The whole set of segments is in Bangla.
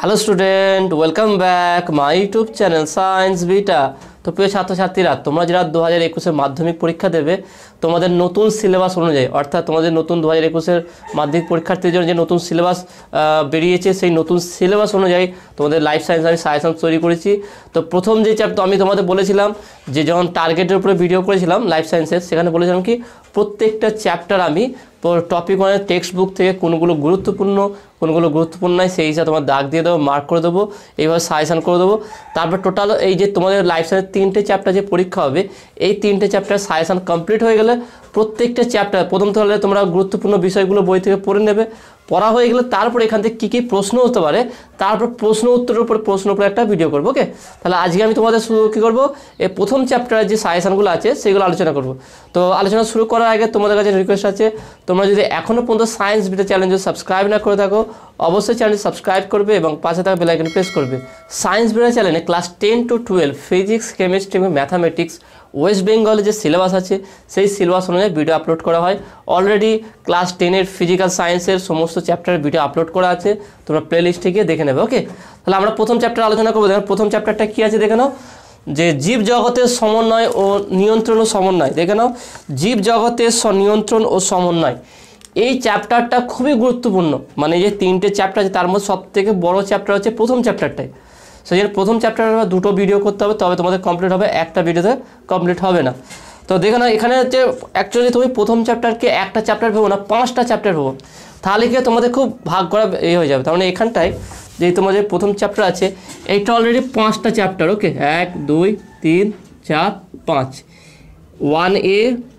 Hello student, welcome back my YouTube channel science beta. তো প্রিয় ছাত্রছাত্রীরা, তোমরা যারা 2021-এর মাধ্যমিক পরীক্ষা দেবে, তোমাদের নতুন সিলেবাস অনুযায়ী, অর্থাৎ তোমাদের নতুন 2021-এর মাধ্যমিক পরীক্ষার্থীদের জন্য যে নতুন সিলেবাস বেরিয়েছে, সেই নতুন সিলেবাস অনুযায়ী তোমাদের লাইফ সায়েন্স আমি সাজেশন তৈরি করেছি। তো প্রথম যে চ্যাপ্টার আমি তোমাদের বলেছিলাম, যে যখন টার্গেটের উপরে ভিডিও করেছিলাম লাইফ সায়েন্সের, সেখানে বলেছিলাম কি প্রত্যেকটা চ্যাপ্টার আমি টপিক মানে টেক্সট বুক থেকে কোনগুলো গুরুত্বপূর্ণ কোনগুলো গুরুত্বপূর্ণ নয় সেই হিসাবে তোমার দাগ দিয়ে দেবো, মার্ক করে দেবো, এইভাবে সাজেশন করে দেবো। তারপর টোটাল এই যে তোমাদের লাইফ সায়েন্সের 3টে চ্যাপ্টার যে পরীক্ষা হবে, এই 3টে চ্যাপ্টার সাজেশন কমপ্লিট হয়ে গেলে প্রত্যেকটা চ্যাপ্টার প্রথম তাহলে তোমরা গুরুত্বপূর্ণ বিষয়গুলো বই থেকে পড়ে নেবে। পড়া হয়ে গেলে তারপর এখান থেকে কী কী প্রশ্ন হতে পারে, তারপর প্রশ্ন উত্তরের উপর একটা ভিডিও করবো। ওকে, তাহলে আজকে আমি তোমাদের শুরু কী করবো, এই প্রথম চ্যাপ্টারের যে সাজেশনগুলো আছে সেগুলো আলোচনা করবো। তো আলোচনা শুরু করার আগে তোমাদের কাছে রিকোয়েস্ট আছে, তোমরা যদি এখনও পর্যন্ত সায়েন্স বিটা চ্যানেল যদি সাবস্ক্রাইব না করে থাকো, অবশ্যই চ্যানেলটি সাবস্ক্রাইব করবে এবং পাশে থাকা বেল আইকন প্রেস করবে। সায়েন্স বিটা চ্যানেলে ক্লাস 10 to 12 ফিজিক্স, কেমিস্ট্রি এবং ম্যাথামেটিক্স ওয়েস্ট বেঙ্গলে যে সিলেবাস আছে সেই সিলেবাস অনুযায়ী ভিডিও আপলোড করা হয়। অলরেডি ক্লাস 10-এর ফিজিক্যাল সায়েন্সের সমস্ত চ্যাপ্টারের ভিডিও আপলোড করা আছে, তোমরা প্লে লিস্টে গিয়ে দেখে নেবে। ওকে, তাহলে আমরা প্রথম চ্যাপ্টার আলোচনা করবো। দেখো প্রথম চ্যাপ্টারটা কী আছে দেখে নাও, যে জীব জগতের সমন্বয় ও নিয়ন্ত্রণ ও সমন্বয়। দেখে নাও, জীব জগতের নিয়ন্ত্রণ ও সমন্বয়, এই চ্যাপ্টারটা খুবই গুরুত্বপূর্ণ। মানে এই যে 3টে চ্যাপ্টার আছে তার মধ্যে সবথেকে বড় চ্যাপ্টার হচ্ছে প্রথম চ্যাপ্টারটাই। সেই জন্য প্রথম চ্যাপ্টার 2টো ভিডিও করতে হবে, তবে তোমাদের কমপ্লিট হবে, একটা ভিডিওতে কমপ্লিট হবে না। তো দেখো না, এখানে হচ্ছে অ্যাকচুয়ালি তুমি প্রথম চ্যাপ্টারকে একটা চ্যাপ্টার ভেবো না, 5টা চ্যাপ্টার ভেবো, তাহলে কি তোমাদের খুব ভাগ করা হয়ে যাবে। তার মানে এখানটায় যে তোমাদের প্রথম চ্যাপ্টার আছে, এইটা অলরেডি 5টা চ্যাপ্টার। ওকে, 1 2 3 4 5, 1A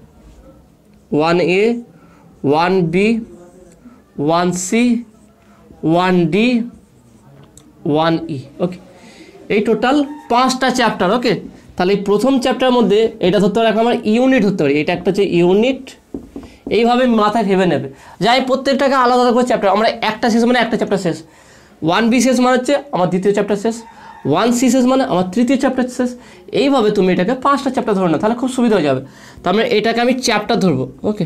1A 1B 1C 1D 1E। ওকে, এই টোটাল 5টা চ্যাপ্টার। ওকে, তাহলে এই প্রথম চ্যাপ্টারের মধ্যে এটা ধরতে পারে আমার ইউনিট ধরতে পারি, এটা একটা হচ্ছে ইউনিট, এইভাবে মাথায় ভেবে নেবে। যাই প্রত্যেকটাকে আলাদা আলাদা করে চ্যাপ্টার, আমরা একটা শেষ মানে একটা চ্যাপ্টার শেষ, 1B শেষ মানে হচ্ছে আমার দ্বিতীয় চ্যাপ্টার শেষ, 1C শেষ মানে আমার তৃতীয় চ্যাপ্টার শেষ। এইভাবে তুমি এটাকে 5টা চ্যাপ্টার ধরো না, তাহলে খুব সুবিধা হয়ে যাবে। তার মানে এটাকে আমি চ্যাপ্টার ধরবো। ওকে,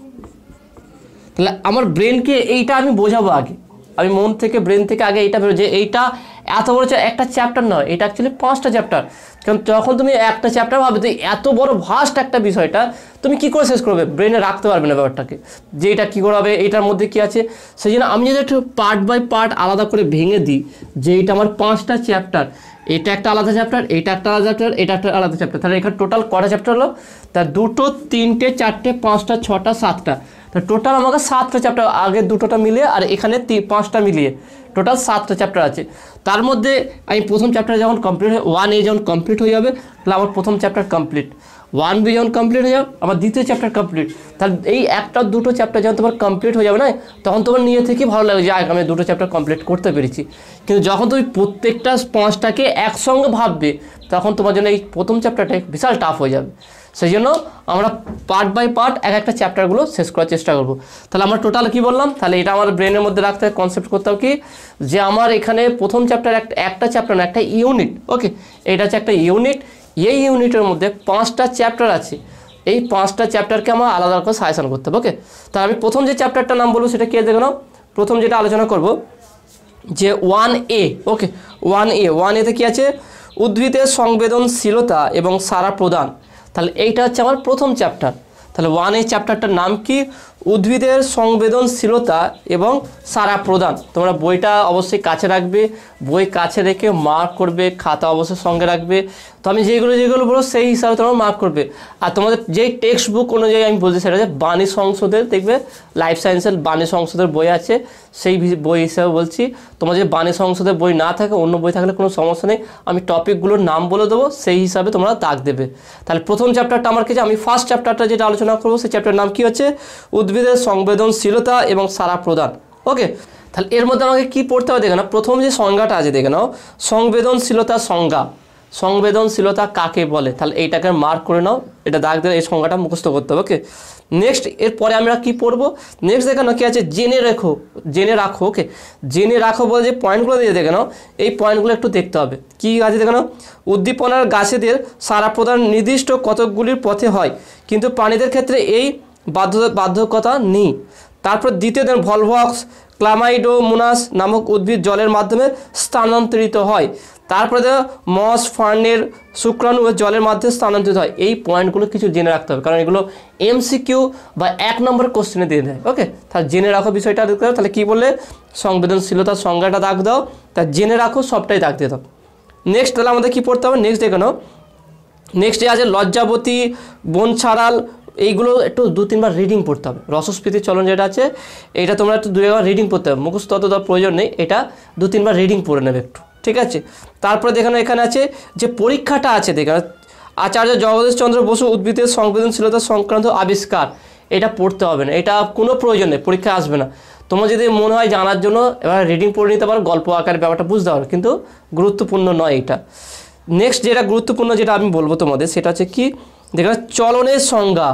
তাহলে আমার ব্রেনকে এইটা আমি বোঝাবো আগে, আমি মন থেকে ব্রেন থেকে আগে এইটা বেরো যে এইটা এত বড় একটা চ্যাপ্টার নয়, এটা অ্যাকচুয়ালি 5টা চ্যাপ্টার। কারণ যখন তুমি একটা চ্যাপ্টার ভাবে তো এত বড় ভাস্ট একটা বিষয়টা তুমি কী করে শেষ করবে, ব্রেনে রাখতে পারবে না ব্যাপারটাকে, যে এটা কী করে হবে, এইটার মধ্যে কী আছে। সেই জন্য আমি যদি একটু পার্ট বাই পার্ট আলাদা করে ভেঙে দিই, যে এইটা আমার 5টা চ্যাপ্টার, এটা একটা আলাদা চ্যাপ্টার, এটা একটা আলাদা চ্যাপ্টার, এটা একটা আলাদা চ্যাপ্টার, তাহলে এখানে টোটাল কটা চ্যাপ্টার হলো, তার 2টো 3টে 4টে 5টা 6টা 7টা, তা টোটাল আমাকে 7টা চ্যাপ্টার, আগের 2টোটা মিলিয়ে আর এখানে 5টা মিলিয়ে টোটাল 7টা চ্যাপ্টার আছে। তার মধ্যে আমি প্রথম চ্যাপ্টার যখন কমপ্লিট হয়ে 1A যখন কমপ্লিট হয়ে যাবে, তাহলে আমার প্রথম চ্যাপ্টার কমপ্লিট। 1B যখন কমপ্লিট হয়ে যাবে, আমার দ্বিতীয় চ্যাপ্টার কমপ্লিট। তাহলে এই একটা 2টো চ্যাপ্টার যখন তোমার কমপ্লিট হয়ে যাবে না, তখন তোমার নিজে থেকেই ভালো লাগবে যে আমি 2টো চ্যাপ্টার কমপ্লিট করতে পেরেছি। কিন্তু যখন তুমি প্রত্যেকটা 5টাকে একসঙ্গে ভাববে, তখন তোমার জন্য এই প্রথম চ্যাপ্টারটা বিশাল টাফ হয়ে যাবে। সেই জন্য আমরা পার্ট বাই পার্ট একটা চ্যাপ্টারগুলো শেষ করার চেষ্টা করব। তাহলে আমরা টোটাল কি বললাম, তাহলে এটা আমার ব্রেনের মধ্যে রাখতে হবে, কনসেপ্ট করতে হবে কি, যে আমার এখানে প্রথম চ্যাপ্টার একটা চ্যাপ্টার না, একটা ইউনিট। ওকে, এটা হচ্ছে একটা ইউনিট, এই ইউনিটের মধ্যে 5টা চ্যাপ্টার আছে, এই 5টা চ্যাপ্টারকে আমার আলাদা করে সাজেশন করতে হবে। ওকে, তাহলে আমি প্রথম যে চ্যাপ্টারটার নাম বলবো সেটা কে দেখে নাও। প্রথম যেটা আলোচনা করব যে 1A। ওকে, 1Aতে কী আছে, উদ্ভিদের সংবেদনশীলতা এবং সাড়া প্রদান। তাহলে এইটা হচ্ছে আমার প্রথম চ্যাপ্টার। তাহলে 1A চ্যাপ্টারটার নাম কি, উদ্ভিদের সংবেদনশীলতা এবং সাড়া প্রদান। তোমরা বইটা অবশ্যই কাছে রাখবে, বই কাছে রেখে মার্ক করবে, খাতা অবশ্যই সঙ্গে রাখবে। তো আমি যেগুলো বলবো সেই হিসাবে তোমরা মার্ক করবে। আর তোমাদের যেই টেক্সট বুক অনুযায়ী আমি বলছি সেটা হচ্ছে বাণী সংসদের, দেখবে লাইফ সায়েন্সের বাণী সংসদের বই আছে, সেই বই হিসাবে বলছি। তোমার যদি বাণী সংসদের বই না থাকে, অন্য বই থাকলে কোনো সমস্যা নেই, আমি টপিকগুলোর নাম বলে দেবো, সেই হিসাবে তোমরা দাগ দেবে। তাহলে প্রথম চ্যাপ্টারটা আমার কি, আমি ফার্স্ট চ্যাপ্টারটা যেটা আলোচনা করবো সেই চ্যাপ্টারের নাম কি হচ্ছে, উদ্ভিদের সংবেদনশীলতা এবং সাড়া প্রদান। ওকে, তাহলে এর মধ্যে আমাকে কী পড়তে হবে দেখে নাও। প্রথম যে সংজ্ঞাটা আছে দেখে নাও, সংবেদনশীলতার সংজ্ঞা, সংবেদনশীলতা কাকে বলে, তাহলে এইটাকে মার্ক করে নাও, এটা দাগ দিয়ে এই সংজ্ঞাটা মুখস্থ করতে হবে। ওকে, নেক্সট এরপরে আমরা কি পড়বো, নেক্সট দেখে নাও কি আছে, জেনে রাখো। ওকে, জেনে রাখো বলে যে পয়েন্টগুলো দিয়ে দেখে নাও, এই পয়েন্টগুলো একটু দেখতে হবে। কী আছে দেখে নাও, উদ্দীপনার গাছেদের সাড়া প্রদান নির্দিষ্ট কতকগুলির পথে হয়, কিন্তু প্রাণীদের ক্ষেত্রে এই বাধ্যকতা নেই। তারপর দ্বিতীয় দেখুন ভলভক্স ক্লামাইডোমোনাস নামক উদ্ভিদ জলের মাধ্যমে স্থানান্তরিত হয়। তারপরে দেখো মস ফার্নের শুক্রাণু জলের মাধ্যমে স্থানান্তরিত হয়। এই পয়েন্টগুলো কিছু জেনে রাখতে হবে, কারণ এগুলো এমসিকিউ বা 1 নম্বর কোশ্চেনে দিয়ে দেয়। ওকে, তাহলে জেনে রাখো বিষয়টা। তাহলে কী বললে, সংবেদনশীলতার সংজ্ঞাটা দাগ দাও, তা জেনে রাখো, সবটাই দাগ দিয়ে দাও। নেক্সট তাহলে আমাদের কী পড়তে হবে, নেক্সট দেখে নাও। নেক্সটে আছে লজ্জাবতী, বনছাড়াল, এইগুলো একটু 2-3 বার রিডিং পড়তে হবে। রসস্ফীতি চলন যেটা আছে এটা তোমরা একটু 2 বার রিডিং পড়তে হবে, মুখস্থ অত প্রয়োজন নেই, এটা 2-3 বার রিডিং পড়ে নেবে একটু, ঠিক আছে। তারপরে দেখানো এখানে আছে যে পরীক্ষাটা আছে, দেখানো আচার্য জগদীশচন্দ্র বসু উদ্ভিদের সংবেদনশীলতা সংক্রান্ত আবিষ্কার, এটা পড়তে হবে না, এটা কোনো প্রয়োজন নেই, পরীক্ষায় আসবে না। তোমার যদি মনে হয় জানার জন্য এবার রিডিং পড়ে নিতে পারো, গল্প আকারে ব্যাপারটা বুঝতে পারো, কিন্তু গুরুত্বপূর্ণ নয় এটা। নেক্সট যেটা গুরুত্বপূর্ণ যেটা আমি বলবো তোমাদের, সেটা হচ্ছে কি, দেখো চলনের সংজ্ঞা,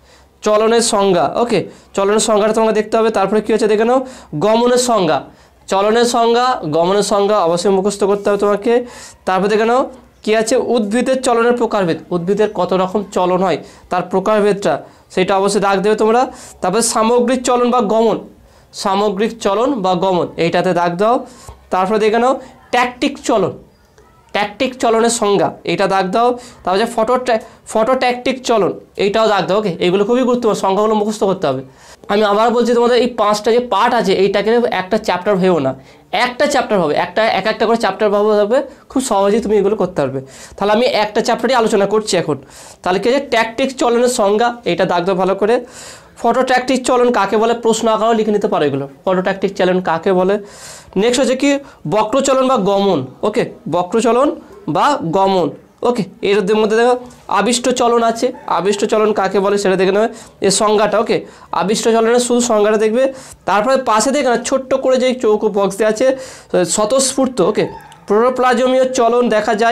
চলনের সংজ্ঞা। ওকে, চলনের সংজ্ঞাটা তোমাকে দেখতে হবে। তারপরে কী হচ্ছে দেখে নাও, গমনের সংজ্ঞা, চলনের সংজ্ঞা, গমনের সংজ্ঞা অবশ্যই মুখস্থ করতে হবে তোমাকে। তারপর দেখে নাও কী আছে, উদ্ভিদের চলনের প্রকারভেদ, উদ্ভিদের কত রকম চলন হয় তার প্রকারভেদটা, সেটা অবশ্যই দাগ দেবে তোমরা। তারপরে সামগ্রিক চলন বা গমন, সামগ্রিক চলন বা গমন, এইটাতে দাগ দাও। তারপরে দেখে নাও ট্যাকটিক চলন, ট্যাকটিক চলনের সংজ্ঞা, এইটা দাগ দাও। তারপরে ফটোট্যাকটিক চলন, এইটাও দাগ দাও। ওকে, এইগুলো খুবই গুরুত্বপূর্ণ, সংজ্ঞাগুলো মুখস্থ করতে হবে। আমি আবার বলছি তোমাদের এই 5টা যে পার্ট আছে এইটাকে একটা চ্যাপ্টার ভেবো না, একটা চ্যাপ্টার হবে, একটা করে চ্যাপ্টার ভাবতে হবে, খুব সহজেই তুমি এগুলো করতে পারবে। তাহলে আমি একটা চ্যাপ্টারই আলোচনা করছি এখন। তাহলে কি আছে, ট্যাকটিক চলনের সংজ্ঞা, এইটা দাগ দাও ভালো করে। ফটোট্যাকটিক চলন কাকে বলে, প্রশ্ন আকারেও লিখে নিতে পারো এগুলো, ফটোট্যাকটিক চলন কাকে বলে। নেক্সট হচ্ছে কি, বক্রচলন বা গমন। ওকে, বক্রচলন বা গমন। ওকে, এর মধ্যে দেখো আবিষ্ট চলন আছে, আবিষ্ট চলন কাকে বলে সেটা দেখে নেবে, এর সংজ্ঞাটা। ওকে, আবিষ্ট চলনের শুধু সংজ্ঞাটা দেখবে। তারপরে পাশে দেখে না ছোট্ট করে যে চৌকো বক্স দেওয়া আছে, স্বতঃস্ফূর্ত। ওকে, প্রোটোপ্লাজমীয় চলন দেখা যায়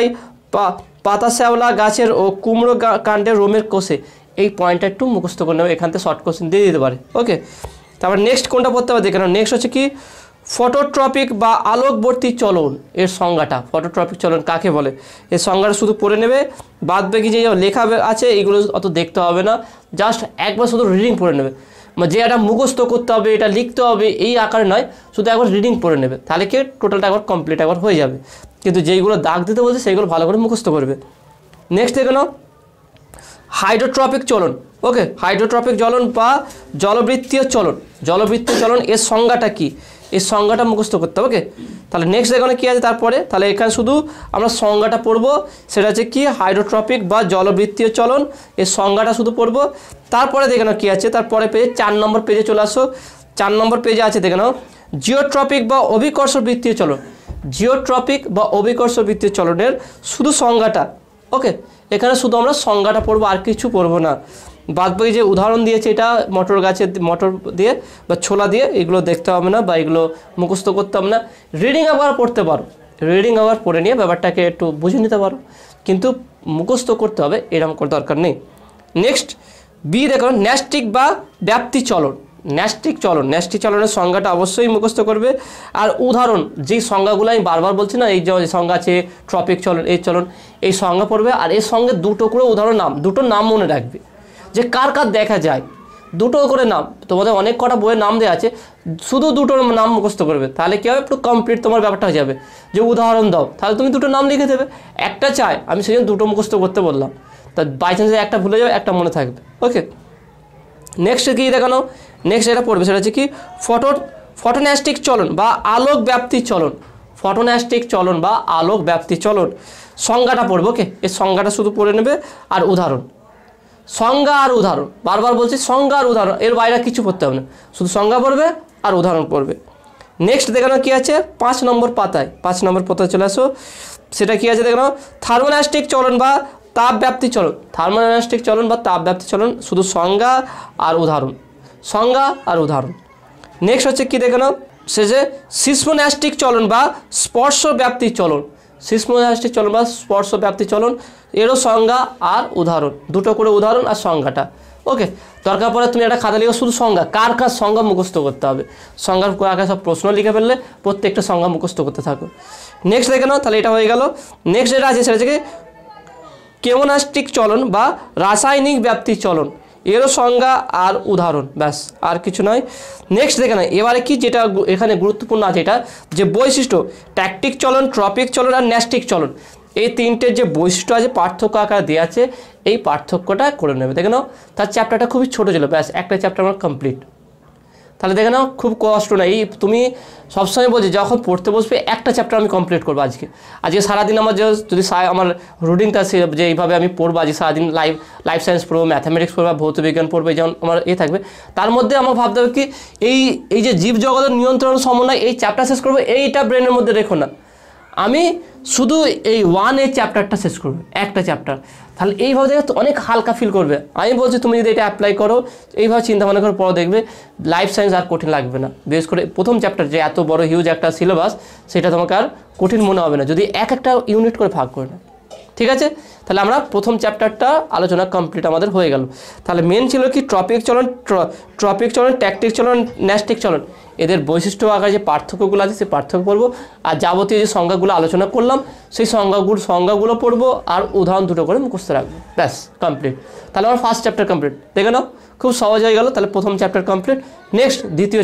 পাতা শ্যাওলা গাছের ও কুমড়ো কাণ্ডের রোমের কোষে, এই পয়েন্টটা একটু মুখস্থ করে নেবে, এখান থেকে শর্ট কোশ্চেন দিয়ে দিতে পারে। ওকে, তারপর নেক্সট কোনটা পড়তে হবে দেখে নাও। নেক্সট হচ্ছে কি, ফটোট্রপিক বা আলোকবর্তী চলন, এর সংজ্ঞাটা, ফটোট্রপিক চলন কাকে বলে, এর সংজ্ঞাটা শুধু পড়ে নেবে। বাদ বাকি যে লেখা আছে এইগুলো অত দেখতে হবে না, জাস্ট একবার শুধু রিডিং পড়ে নেবে। যে এটা মুখস্থ করতে হবে, এটা লিখতে হবে এই আকারে নয়, শুধু একবার রিডিং পড়ে নেবে, তাহলে কি টোটালটা একবার কমপ্লিট একবার হয়ে যাবে। কিন্তু যেইগুলো দাগ দিতে বলছে সেইগুলো ভালো করে মুখস্থ করবে। নেক্সট দেখে নাও হাইড্রোট্রপিক চলন। ওকে, হাইড্রোট্রপিক চলন বা জলবৃত্তীয় চলন, জলবৃত্তীয় চলন এর সংজ্ঞাটা কি, এই সংজ্ঞাটা মুখস্থ করতে হবে। ওকে, তাহলে নেক্সট এখানে কী আছে তারপরে, তাহলে এখানে শুধু আমরা সংজ্ঞাটা পড়বো, সেটা হচ্ছে কি হাইড্রোট্রপিক বা জলবৃত্তীয় চলন, এর সংজ্ঞাটা শুধু পড়বো। তারপরে দেখে নাও কী আছে, তারপরে পেজে 4 নম্বর পেজে চলে আসো। 4 নম্বর পেজে আছে দেখে নাও জিওট্রপিক বা অভিকর্ষ বৃত্তীয় চলন, জিওট্রপিক বা অভিকর্ষ বৃত্তীয় চলনের শুধু সংজ্ঞাটা। ওকে, এখানে শুধু আমরা সংজ্ঞাটা পড়বো, আর কিছু পড়বো না। বাদবাকি যে উদাহরণ দিয়েছে এটা মটর গাছের মটর দিয়ে বা ছোলা দিয়ে, এগুলো দেখতে হবে না বা এগুলো মুখস্থ করতে হবে না। রিডিং আবার পড়তে পারো, রিডিং আবার পড়ে নিয়ে ব্যাপারটাকে একটু বুঝে নিতে পারো, কিন্তু মুখস্থ করতে হবে এরকম করে দরকার নেই। নেক্সট বি দেখো ন্যাস্টিক বা ব্যাপ্তি চলন, ন্যাস্টিক চলন, ন্যাস্টিক চলনের সংজ্ঞাটা অবশ্যই মুখস্থ করবে। আর উদাহরণ যেই সংজ্ঞাগুলো আমি বারবার বলছি না, এই যে সংজ্ঞা আছে ট্রপিক চলন, এই চলন, এই সংজ্ঞা পড়বে। আর এর সঙ্গে 2টো করে উদাহরণ নাম, 2টো নাম মনে রাখবে যে কার কার দেখা যায়, 2টো করে নাম। তোমাদের অনেক কটা বইয়ের নাম দেওয়া আছে, শুধু 2টোর নাম মুখস্থ করবে, তাহলে কী হবে, একটু কমপ্লিট তোমার ব্যাপারটা হয়ে যাবে। যে উদাহরণ দাও, তাহলে তুমি 2টো নাম লিখে দেবে, একটা চাই আমি সেই জন্য 2টো মুখস্থ করতে বললাম, তা বাই চান্স একটা ভুলে যাবে, একটা মনে থাকবে। ওকে, নেক্সট কী দেখানো, নেক্সট এটা পড়বে, সেটা হচ্ছে কি ফটোন্যাস্টিক চলন বা আলোক ব্যাপ্তি চলন, ফটোন্যাস্টিক চলন বা আলোক ব্যাপ্তি চলন, সংজ্ঞাটা পড়বে। ওকে, এই সংজ্ঞাটা শুধু পড়ে নেবে আর উদাহরণ, সংজ্ঞা আর উদাহরণ, বারবার বলছি সংজ্ঞা আর উদাহরণ, এর বাইরে কিছু পড়তে হবে না, শুধু সংজ্ঞা পড়বে আর উদাহরণ পড়বে। নেক্সট দেখানো কী আছে 5 নম্বর পাতায়, 5 নম্বর পাতায় চলে আসো, সেটা কী আছে দেখানো থার্মোন্যাস্টিক চলন বা তাপ ব্যাপ্তি চলন, থার্মোন্যাস্টিক চলন বা তাপ ব্যাপ্তি চলন, শুধু সংজ্ঞা আর উদাহরণ, সংজ্ঞা আর উদাহরণ। নেক্সট হচ্ছে কী দেখানো, সে যে সিসমোন্যাস্টিক চলন বা স্পর্শ ব্যাপ্তি চলন, সিসমোন্যাস্টিক চলন বা স্পর্শ ব্যাপ্তি চলন, এরও সংজ্ঞা আর উদাহরণ, 2টো করে উদাহরণ আর সংজ্ঞাটা। ওকে, দরকার পড়ে তুমি একটা খাতা লিখো শুধু সংজ্ঞা, কার কার সংজ্ঞা মুখস্থ করতে হবে, সংজ্ঞার আগে সব প্রশ্ন লিখে ফেললে প্রত্যেকটা সংজ্ঞা মুখস্থ করতে থাকো। নেক্সট দেখে নাও, তাহলে এটা হয়ে গেল। নেক্সট যেটা আছে সেটা হচ্ছে কেমোনাস্টিক চলন বা রাসায়নিক ব্যাপ্তি চলন, এরও সংজ্ঞা আর উদাহরণ, ব্যাস আর কিছু নয়। নেক্সট দেখে না এবারে কি যেটা এখানে গুরুত্বপূর্ণ আছে, এটা যে বৈশিষ্ট্য ট্যাকটিক চলন, ট্রপিক চলন আর ন্যাস্টিক চলন, এই তিনটের যে বৈশিষ্ট্য আছে পার্থক্য আকারে দেওয়া আছে, এই পার্থক্যটা করে নেবে। দেখে নাও তার চ্যাপ্টারটা খুবই ছোটো ছিল, ব্যাস একটা চ্যাপ্টার আমার কমপ্লিট। তাহলে দেখে নাও খুব কষ্ট না, এই তুমি সবসময় বলছি যখন পড়তে বসবে একটা চ্যাপ্টার আমি কমপ্লিট করবো আজকে সারাদিন আমার যদি আমার রুটিনটা যে এইভাবে আমি পড়বো, আজকে সারাদিন লাইফ সায়েন্স পড়বো, ম্যাথামেটিক্স পড়বো, ভৌত বিজ্ঞান পড়বো, যেমন আমার থাকবে, তার মধ্যে আমার ভাবতে হবে কি এই যে জীবজগতের নিয়ন্ত্রণ সমন্বয় এই চ্যাপ্টার শেষ করবো, এইটা ব্রেনের মধ্যে রেখো না, আমি শুধু এই 1 চ্যাপ্টারটা শেষ করবো, একটা চ্যাপ্টার। তাহলে এইভাবে দেখে অনেক হালকা ফিল করবে। আমি বলছি তুমি যদি এটা অ্যাপ্লাই করো, এইভাবে চিন্তা ভাবনা করে পড়ো, দেখবে লাইফ সায়েন্স আর কঠিন লাগবে না। বিশেষ করে প্রথম চ্যাপ্টার যে এত বড় হিউজ একটা সিলেবাস, সেটা তোমাকে আর কঠিন মনে হবে না যদি একটা ইউনিট করে ভাগ করে না। ঠিক আছে, তাহলে আমরা প্রথম চ্যাপ্টারটা আলোচনা কমপ্লিট আমাদের হয়ে গেল। তাহলে মেন ছিল কি ট্রপিক চলন, ট্যাকটিক চলন, ন্যাস্টিক চলন, এদের বৈশিষ্ট্য আকারে যে পার্থক্যগুলো আছে সেই পার্থক্য পড়বো, আর যাবতীয় যে সংজ্ঞাগুলো আলোচনা করলাম সেই সংজ্ঞাগুলো পড়বো, আর উদাহরণ দুটো করে মুখস্থ রাখবো, ব্যাস কমপ্লিট। তাহলে আমার ফার্স্ট চ্যাপ্টার কমপ্লিট, দেখে নাও খুব সহজ হয়ে গেল। তাহলে প্রথম চ্যাপ্টার কমপ্লিট। নেক্সট দ্বিতীয়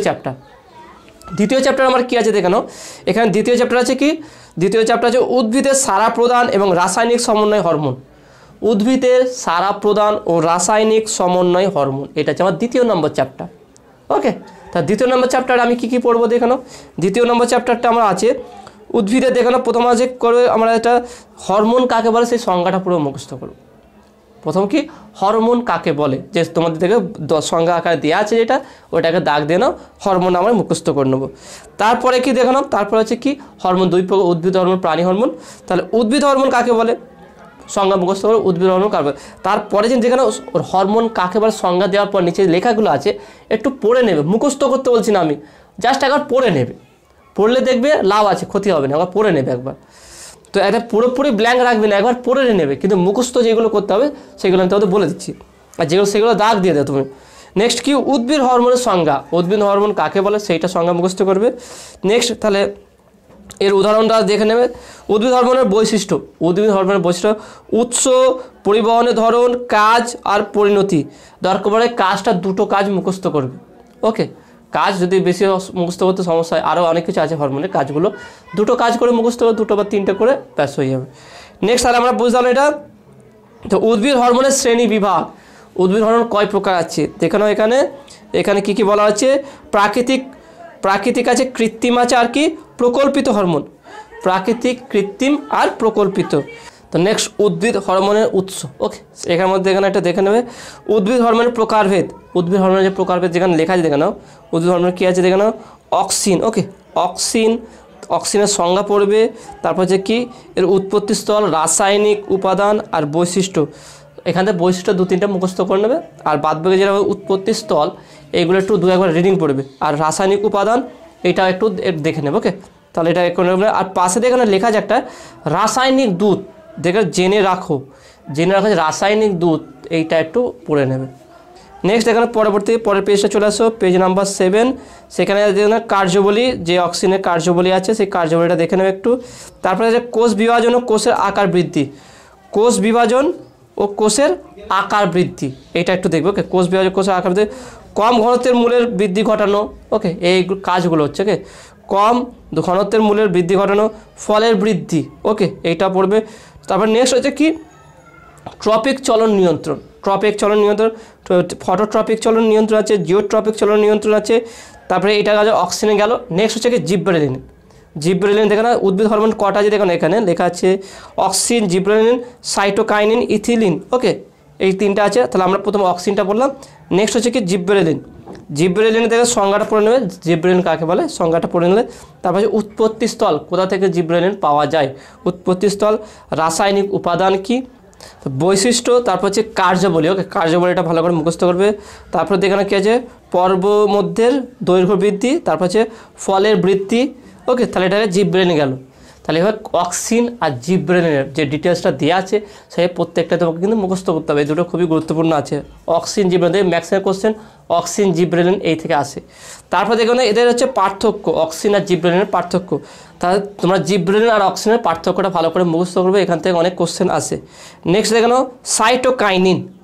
চ্যাপ্টার আমার কি আছে দেখে নাও। এখানে দ্বিতীয় চ্যাপ্টার আছে কি, দ্বিতীয় চ্যাপ্টার আছে উদ্ভিদের সাড়া প্রদান এবং রাসায়নিক সমন্বয় হরমোন। উদ্ভিদের সাড়া প্রদান ও রাসায়নিক সমন্বয় হরমোন, এটা হচ্ছে আমার দ্বিতীয় নম্বর চ্যাপ্টার। ওকে, তা দ্বিতীয় নম্বর চ্যাপ্টারে আমি কী পড়বো দেখানো। দ্বিতীয় নম্বর চ্যাপ্টারটা আমার আছে উদ্ভিদের দেখানো। প্রথম আছে করে আমরা এটা হরমোন কাকে বলে সেই সংজ্ঞাটা পুরো মুখস্থ করব। প্রথম কি হরমোন কাকে বলে, যে তোমাদের থেকে সংজ্ঞা আকারে দেওয়া আছে যেটা, ওটাকে দাগ দিয়ে নাও, হরমোন আমরা মুখস্থ করে নেবো। তারপরে কি দেখানো, তারপরে আছে কি হরমোন, দুই প্রকার, উদ্ভিদ হরমোন, প্রাণী হরমোন। তাহলে উদ্ভিদ হরমোন কাকে বলে সংজ্ঞা মুখস্থ করে, উদ্ভিদ হরমোন কাকে বলে। তারপরে যেখানে হরমোন কাকে বলে সংজ্ঞা দেওয়ার পর নিচে লেখাগুলো আছে একটু পড়ে নেবে, মুখস্থ করতে বলছি না আমি, জাস্ট একবার পড়ে নেবে, পড়লে দেখবে লাভ আছে, ক্ষতি হবে না, একবার পড়ে নেবে একবার। তো এটা পুরোপুরি ব্ল্যাঙ্ক রাখবে না, একবার পড়ে নেবে, কিন্তু মুখস্থ যেগুলো করতে হবে সেগুলো আমি তোমাদের বলে দিচ্ছি, আর সেগুলো দাগ দিয়ে দেবে তুমি। নেক্সট কি উদ্ভিদ হরমোনের সংজ্ঞা, উদ্ভিদ হরমোন কাকে বলে সেইটা সংজ্ঞা মুখস্থ করবে। নেক্সট তাহলে এর উদাহরণটা দেখে নেবে। উদ্ভিদ হরমোনের বৈশিষ্ট্য, উৎস, পরিবহনের ধরন, কাজ আর পরিণতি। দরকার পড়ে কাজটা দুটো কাজ মুখস্থ করবে। ওকে, কাজ যদি বেশি মুখস্থ করতে সমস্যা হয়, আরও অনেক কিছু আছে হরমোনের কাজগুলো, দুটো কাজ করে মুখস্থ করে, দুটো বা তিনটে করে ব্যাস হয়ে যাবে। নেক্সট তাহলে আমরা বুঝলাম এটা। তো উদ্ভিদ হরমোনের শ্রেণী বিভাগ, উদ্ভিদ হরমোন কয় প্রকার আছে দেখানো। এখানে কি বলা হচ্ছে, প্রাকৃতিক আছে, কৃত্রিম আছে, আর কি প্রকল্পিত হরমোন, প্রাকৃতিক, কৃত্রিম আর প্রকল্পিত। তো নেক্সট উদ্ভিদ হরমোনের উৎস। ওকে, এখানের মধ্যে এখানে একটা দেখে নেবে উদ্ভিদ হরমোনের প্রকারভেদ, উদ্ভিদ হরমোনের যে প্রকারভেদ যেখানে লেখা আছে দেখে নাও, উদ্ভিদ হরমোন কী আছে দেখে নাও। অক্সিন, ওকে অক্সিনের সংজ্ঞা পড়বে। তারপর হচ্ছে কি এর উৎপত্তি স্থল, রাসায়নিক উপাদান আর বৈশিষ্ট্য। এখান থেকে বৈশিষ্ট্য 2-3টা মুখস্থ করে নেবে, আর বাদবাকি যেটা উৎপত্তি স্থল এইগুলো একটু 2-1বার রিডিং পড়বে, আর রাসায়নিক উপাদান এটা একটু দেখে নেবে। ওকে, তাহলে এটা একটু, আর পাশে এখানে লেখা আছে একটা রাসায়নিক দূত, দেখে জেনে রাখো যে রাসায়নিক দূত, এইটা একটু পড়ে নেবে। নেক্সট এখানে পরের পেজটা চলে আসো, পেজ নাম্বার 7। সেখানে কার্যবলী, যে অক্সিজেনের কার্যবলী আছে সেই কার্যবলীটা দেখে নেবে একটু। তারপরে আছে কোষ বিভাজন ও কোষের আকার বৃদ্ধি, কোষ বিভাজন ও কোষের আকার বৃদ্ধি, এটা একটু দেখবে। ওকে, কোষ বিভাজন, কোষের আকার বৃদ্ধি, কম ঘনত্বের মূলের বৃদ্ধি ঘটানো। ওকে, এই কাজগুলো হচ্ছে। ওকে, কম ঘনত্বের মূলের বৃদ্ধি ঘটানো, ফলের বৃদ্ধি। ওকে, এইটা পড়বে। তারপর নেক্সট হচ্ছে কি ট্রপিক চলন নিয়ন্ত্রণ, ফটোট্রপিক চলন নিয়ন্ত্রণ আছে, জিওট্রপিক চলন নিয়ন্ত্রণ আছে। তারপরে এটা গেল অক্সিজেনে গেল। নেক্সট হচ্ছে কি জিব্রেলিন দেখে না, উদ্ভিদ হরমোন কটা আছে দেখুন, এখানে লেখা আছে auxin, gibberellin, cytokinin, ethylene. Okay, এই 3টা আছে। তাহলে আমরা প্রথম অক্সিনটা পড়লাম। নেক্সট হচ্ছে কি জিব্রেলিন থেকে সংজ্ঞাটা পড়ে নেবে, জিব্রেলিন কাকে বলে সংজ্ঞাটা পড়ে নিলে। তারপর হচ্ছে উৎপত্তি স্থল, কোথা থেকে জিব্রেলিন পাওয়া যায়, উৎপত্তি স্থল, রাসায়নিক উপাদান কি, বৈশিষ্ট্য, তারপর হচ্ছে কার্যবলী। ওকে, কার্যবলীটা ভালো করে মুখস্থ করবে। তারপর এখানে কী আছে পর্ব মধ্যের দৈর্ঘ্য বৃদ্ধি, তারপর হচ্ছে ফলের বৃদ্ধি। ওকে, তাহলে এটা জিব্রেলিন গেল। তাহলে এবার অক্সিন আর জিব্রেলিনের যে ডিটেলসটা দেওয়া আছে সেই প্রত্যেকটা তোমাকে কিন্তু মুখস্থ করতে হবে, এই দুটো খুবই গুরুত্বপূর্ণ আছে। Auxin, gibberellin, maximum question auxin, gibberellin এই থেকে আসে। তারপর দেখুন এদের হচ্ছে পার্থক্য, অক্সিন আর জিব্রেলিনের পার্থক্য। তাহলে তোমরা জিব্রেলিন আর অক্সিনের পার্থক্যটা ভালো করে মুখস্থ করবে, এখান থেকে অনেক কোশ্চেন আসে। নেক্সট দেখানো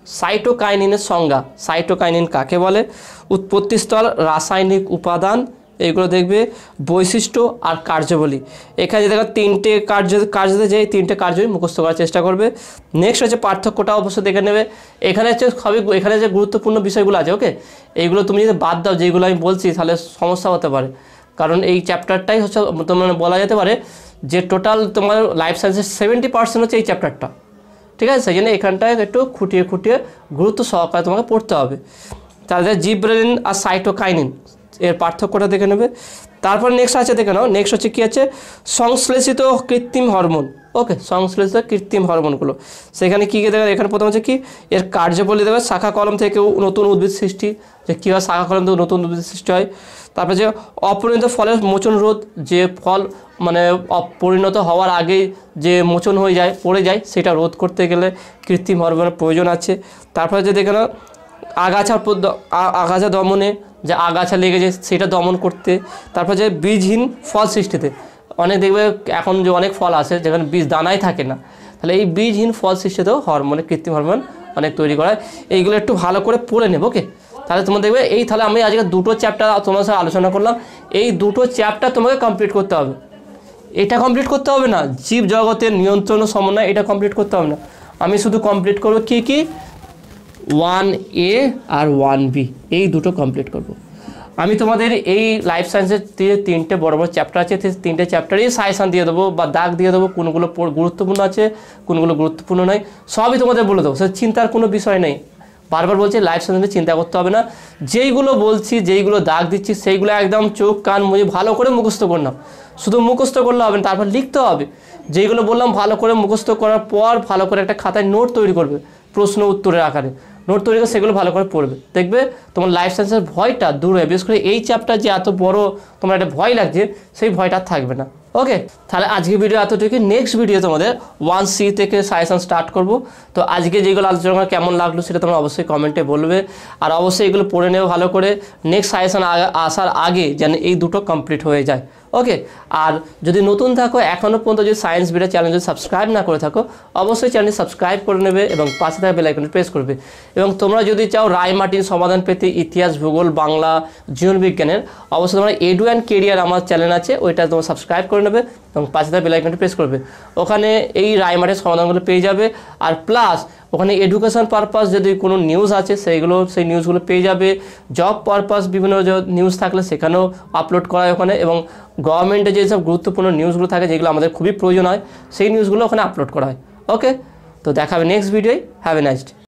সাইটোকাইনিনের সংজ্ঞা, সাইটোকাইনিন কাকে বলে, উৎপত্তিস্থল, রাসায়নিক উপাদান, এইগুলো দেখবে, বৈশিষ্ট্য আর কার্যাবলী। এখানে দেখো তিনটে কার্যতে যে তিনটে কার্যই মুখস্থ করার চেষ্টা করবে। নেক্সট হচ্ছে পার্থক্যটা অবশ্যই দেখে নেবে। এখানে হচ্ছে এখানে যে গুরুত্বপূর্ণ বিষয়গুলো আছে, ওকে, এইগুলো তুমি যদি বাদ দাও যেগুলো আমি বলছি তাহলে সমস্যা হতে পারে, কারণ এই চ্যাপ্টারটাই হচ্ছে তোমার বলা যেতে পারে যে টোটাল তোমার লাইফ সায়েন্সের 70% হচ্ছে এই চ্যাপ্টারটা, ঠিক আছে। সেই জন্য এখানটায় একটু খুঁটিয়ে গুরুত্ব সহকারে তোমাকে পড়তে হবে। তাহলে জিবরেলিন আর সাইটোকাইনিন এর পার্থক্যটা দেখে নেবে। তারপর নেক্সট আছে দেখে নাও, নেক্সট হচ্ছে কী আছে, সংশ্লেষিত কৃত্রিম হরমোন, ওকে, সংশ্লেষিত কৃত্রিম হরমোনগুলো। সেখানে কী কী দেবে, এখানে প্রথম হচ্ছে কি এর কার্যবলী দেবে, শাখা কলম থেকেও নতুন উদ্ভিদ সৃষ্টি, যে কীভাবে শাখা কলম থেকে নতুন উদ্ভিদ সৃষ্টি হয়। তারপরে যে অপরিণত ফলের মোচন রোধ, যে ফল মানে পরিণত হওয়ার আগেই যে মোচন হয়ে যায়, পড়ে যায়, সেটা রোধ করতে গেলে কৃত্রিম হরমোনের প্রয়োজন আছে। তারপরে যে দেখে নাও আগাছা দমনে, যে আগাছা লেগে যায় সেটা দমন করতে। তারপর যে বীজহীন ফল সৃষ্টিতে, অনেক দেখবে এখন যে অনেক ফল আসে যেখানে বীজ দানাই থাকে না, তাহলে এই বীজহীন ফল সৃষ্টিতেও হরমোনে কৃত্রিম হরমোন অনেক তৈরি করা হয়। এইগুলো একটু ভালো করে পড়ে নেব, ওকে। তাহলে তোমরা দেখবে এই, তাহলে আমি আজকে দুটো চ্যাপ্টার তোমার সাথে আলোচনা করলাম, এই দুটো চ্যাপ্টার তোমাকে কমপ্লিট করতে হবে। এটা কমপ্লিট করতে হবে না, জীব জগতের নিয়ন্ত্রণ ও সমন্বয়, এটা কমপ্লিট করতে হবে না। আমি শুধু কমপ্লিট করবো কি 1A আর 1B, এই দুটো কমপ্লিট করব। আমি তোমাদের এই লাইফ সায়েন্সের তিনটে বড় চ্যাপ্টার আছে, তিনটে চ্যাপ্টারই সাজেশান দিয়ে দেবো বা দাগ দিয়ে দেবো, কোনগুলো গুরুত্বপূর্ণ আছে কোনগুলো গুরুত্বপূর্ণ নয়, সবই তোমাদের বলে দেবো। সে চিন্তার কোনো বিষয় নেই। বারবার বলছি লাইফ সায়েন্সে চিন্তা করতে হবে না, যেইগুলো বলছি যেইগুলো দাগ দিচ্ছি সেইগুলো একদম চোখ কান মুজে ভালো করে মুখস্থ করলাম। শুধু মুখস্থ করলে হবে না, তারপর লিখতে হবে। যেইগুলো বললাম ভালো করে মুখস্থ করার পর ভালো করে একটা খাতায় নোট তৈরি করবে, প্রশ্ন উত্তরের আকারে নোট তৈরি করে সেগুলো ভালো করে পড়বে, দেখবে তোমার লাইফ সায়েন্সের ভয়টা দূর হবে। বিশেষ করে এই চ্যাপ্টার যে এত বড় তোমার একটা ভয় লাগছে, সেই ভয়টা থাকবে না, ওকে। তাহলে আজকে ভিডিও এতটুকু, নেক্সট ভিডিও তোমাদের 1C থেকে সাজেশন স্টার্ট করব। তো আজকে যেগুলো আলোচনা কেমন লাগলো সেটা তোমরা অবশ্যই কমেন্টে বলবে, আর অবশ্যই এগুলো পড়ে নেবে ভালো করে, নেক্সট সাজেশন আসার আগে যেন এই দুটো কমপ্লিট হয়ে যায়, ওকে। আর যদি নতুন থাকো, এখনও পর্যন্ত যদি সায়েন্স ভিডিও চ্যানেল যদি সাবস্ক্রাইব না করে থাকো, অবশ্যই চ্যানেলটি সাবস্ক্রাইব করে নেবে এবং পাশে থাকা বেল আইকনটি প্রেস করবে। এবং তোমরা যদি চাও রায়-মার্টিন সমাধান পেতে ইতিহাস, ভূগোল, বাংলা, জীবনবিজ্ঞানের, অবশ্যই তোমরা এডু অ্যান্ড কেরিয়ার আমার চ্যানেল আছে, ওইটা তোমরা সাবস্ক্রাইব করে নেবে এবং পাশে থাকা বেল আইকনটি প্রেস করবে। ওখানে এই রায়-মার্টিন সমাধানগুলো পেয়ে যাবে, আর প্লাস ওখানে এডুকেশন পারপাস যদি কোনো নিউজ আছে সেই নিউজগুলো পেয়ে যাবে। জব পারপাস বিভিন্ন নিউজ থাকলে সেখানেও আপলোড করা হয় ওখানে, এবং গভর্নমেন্টে যেসব গুরুত্বপূর্ণ নিউজগুলো থাকে যেগুলো আমাদের খুবই প্রয়োজন হয়, সেই নিউজগুলো ওখানে আপলোড করা হয়, ওকে। তো দেখা হবে নেক্সট ভিডিওয়। Have a nice day.